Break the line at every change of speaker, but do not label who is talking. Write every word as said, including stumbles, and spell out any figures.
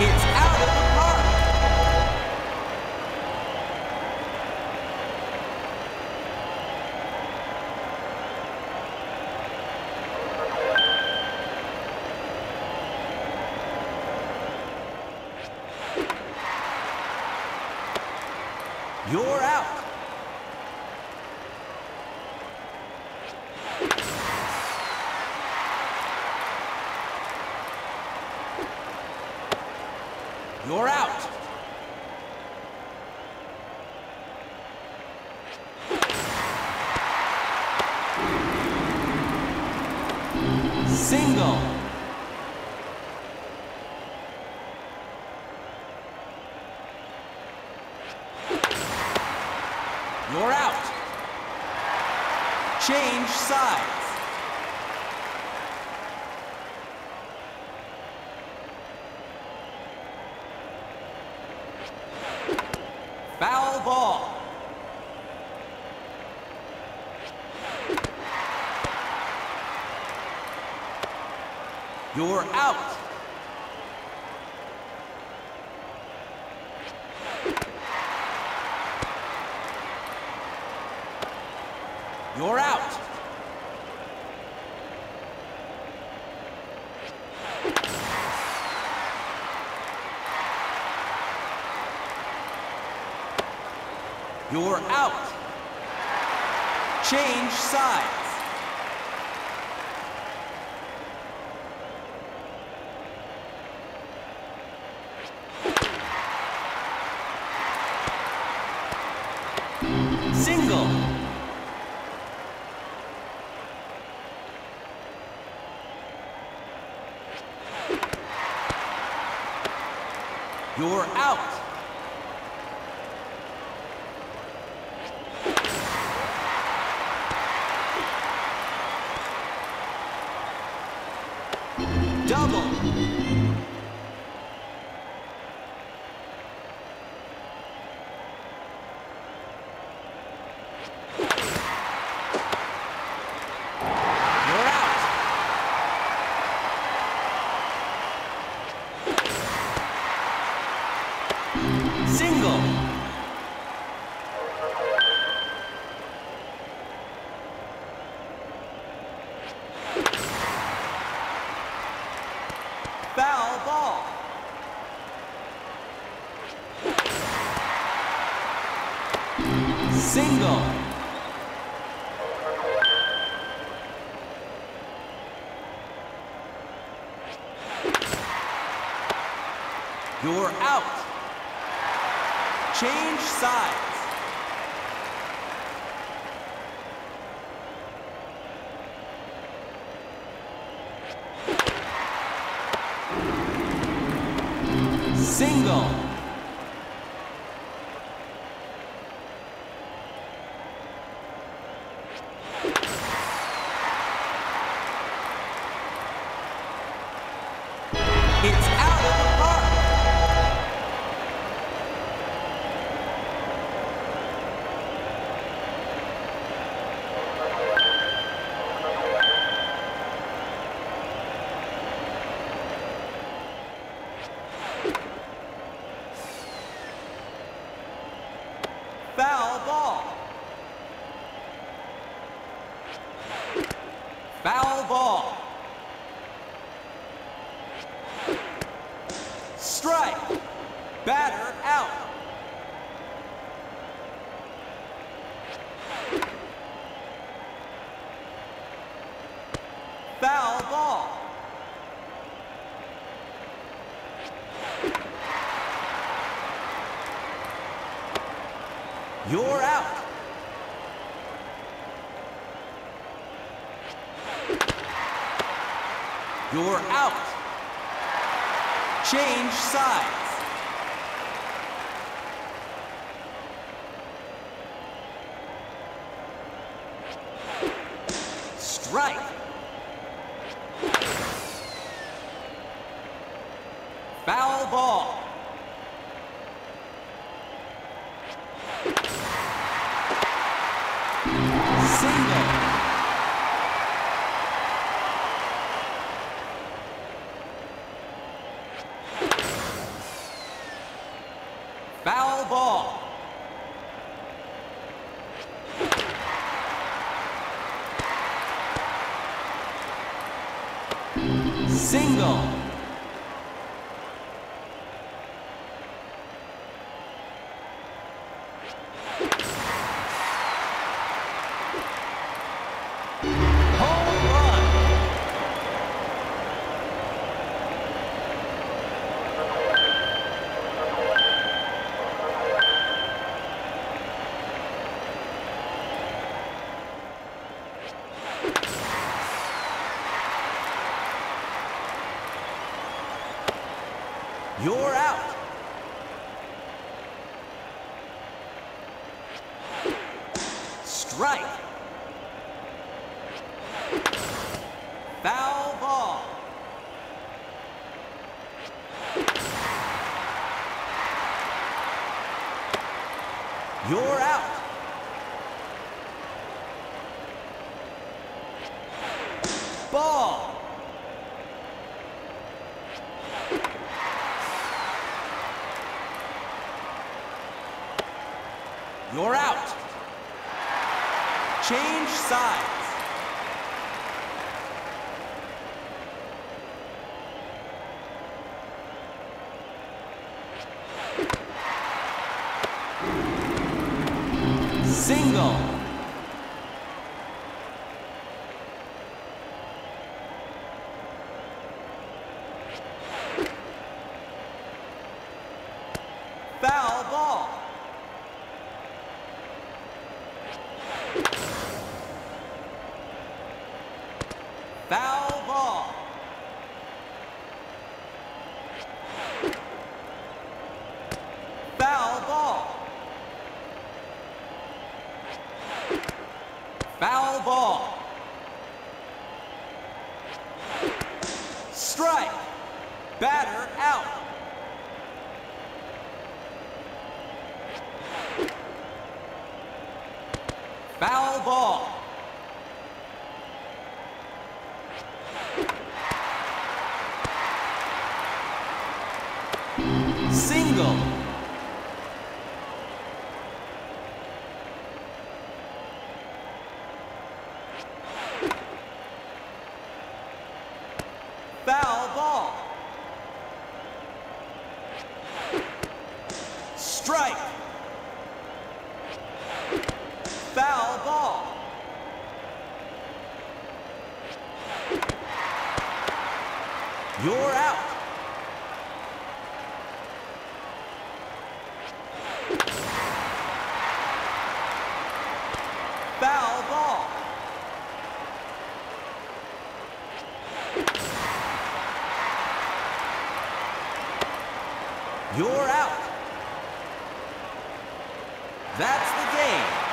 It's out of the park. You're out. You're out. Single. You're out. Change sides. Foul ball. You're out. You're out. You're out. Change sides. Single. You're out. Double. You're out. Single. Foul ball. Single. You're out. Change sides. Single. It's out of the park. Foul ball. Foul ball. Strike. Batter out. Foul ball. You're out. You're out. Change sides. Strike. Foul ball. Single. Single. Home run. You're out. Strike. Foul ball. You're out. Ball. You're out. Change sides. Single. Foul ball. Foul ball. Foul ball. Foul ball. Strike. Batter out. Foul ball. Single. Foul ball. Strike. Foul ball. You're out. Foul ball. You're out. That's the game.